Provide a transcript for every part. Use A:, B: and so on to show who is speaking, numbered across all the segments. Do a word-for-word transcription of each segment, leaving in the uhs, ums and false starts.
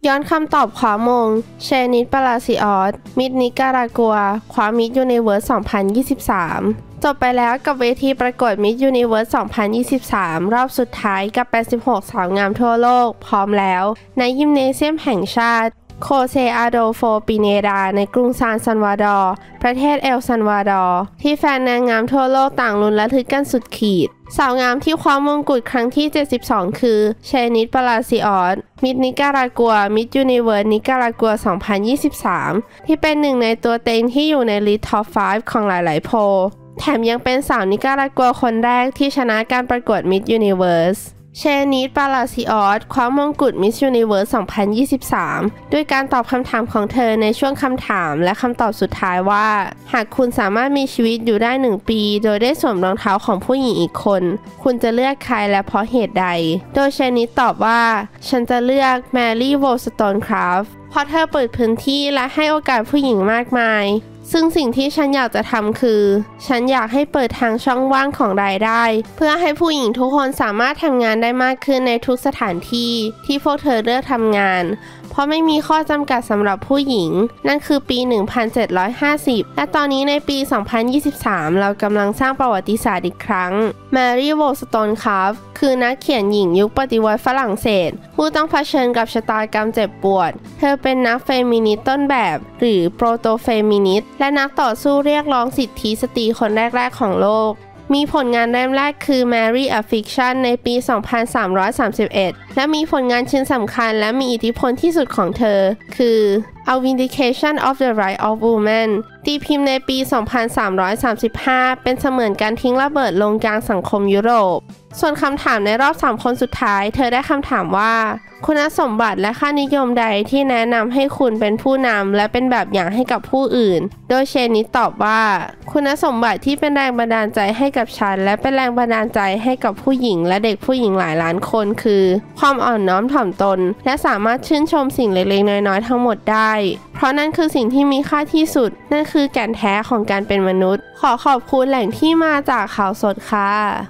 A: ย้อนคำตอบคว้ามงเชนิด ปาลาซิออสมิสนิการากัวคว้ามิสยูนิเวิร์สสองพันยี่สิบสามจบไปแล้วกับเวทีประกวดมิสยูนิเวิร์สสองพันยี่สิบสามรอบสุดท้ายกับแปดสิบหกสาวงามทั่วโลกพร้อมแล้วในยิมเนเซียมแห่งชาติโคเซอาโดโฟปิเนดาในกรุงซานซัลวาดอร์ประเทศเอลซัลวาดอร์ที่แฟนนางงามทั่วโลกต่างลุ้นระทึกกันสุดขีดสาวงามที่คว้ามงกุฎครั้งที่เจ็ดสิบสองคือเชนิด ปาลาซิออสมิสนิการากัวมิสยูนิเวิร์สนิการากัวสองพันยี่สิบสามที่เป็นหนึ่งในตัวเต็งที่อยู่ในลิสต์ท็อปห้าของหลายๆโพลแถมยังเป็นสาวนิการากัวคนแรกที่ชนะการประกวดมิสยูนิเวิร์สเชนิด ปาลาซิออสคว้ามงกุฎมิสยูนิเวิร์สสองพันยี่สิบสามด้วยการตอบคำถามของเธอในช่วงคำถามและคำตอบสุดท้ายว่าหากคุณสามารถมีชีวิตอยู่ได้หนึ่งปีโดยได้สวมรองเท้าของผู้หญิงอีกคนคุณจะเลือกใครและเพราะเหตุใดโดยเชนิดตอบว่าฉันจะเลือกแมรี่โวลสโตนคราฟต์เพราะเธอเปิดพื้นที่และให้โอกาสผู้หญิงมากมายซึ่งสิ่งที่ฉันอยากจะทำคือฉันอยากให้เปิดทางช่องว่างของรายได้เพื่อให้ผู้หญิงทุกคนสามารถทำงานได้มากขึ้นในทุกสถานที่ที่พวกเธอเลือกทำงานเพราะไม่มีข้อจำกัดสำหรับผู้หญิงนั่นคือปี หนึ่งพันเจ็ดร้อยห้าสิบ และตอนนี้ในปี สองพันยี่สิบสาม เรากำลังสร้างประวัติศาสตร์อีกครั้งแมรี่โวลสโตนคราฟต์คือนักเขียนหญิงยุคปฏิวัติฝรั่งเศสผู้ต้องเผชิญกับชะตากรรมเจ็บปวดเธอเป็นนักเฟมินิสต์ต้นแบบหรือโปรโตเฟมินิสต์และนักต่อสู้เรียกร้องสิทธิสตรีคนแรกๆของโลกมีผลงานเล่มแรกคือ Marry a Fiction ในปี สองพันสามร้อยสามสิบเอ็ด และมีผลงานชิ้นสำคัญและมีอิทธิพลที่สุดของเธอคือ A Vindication of the Right of Woman ตีพิมพ์ในปี สองพันสามร้อยสามสิบห้า เป็นเสมือนการทิ้งระเบิดลงกลางสังคมยุโรปส่วนคำถามในรอบสามคนสุดท้ายเธอได้คำถามว่าคุณสมบัติและค่านิยมใดที่แนะนำให้คุณเป็นผู้นำและเป็นแบบอย่างให้กับผู้อื่นโดยเชนิดตอบว่าคุณสมบัติที่เป็นแรงบันดาลใจให้กับฉันและเป็นแรงบันดาลใจให้กับผู้หญิงและเด็กผู้หญิงหลายล้านคนคือความอ่อนน้อมถ่อมตนและสามารถชื่นชมสิ่งเล็กๆน้อยๆทั้งหมดได้เพราะนั่นคือสิ่งที่มีค่าที่สุดนั่นคือแก่นแท้ของการเป็นมนุษย์ขอขอบคุณแหล่งที่มาจากข่าวสดค่ะ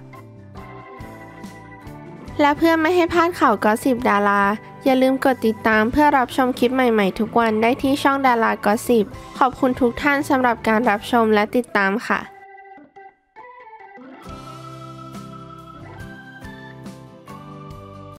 A: และเพื่อไม่ให้พลาดข่าวกอสซิปดาราอย่าลืมกดติดตามเพื่อรับชมคลิปใหม่ๆทุกวันได้ที่ช่องดารากอสซิปขอบคุณทุกท่านสำหรับการรับชมและติดตามค่ะ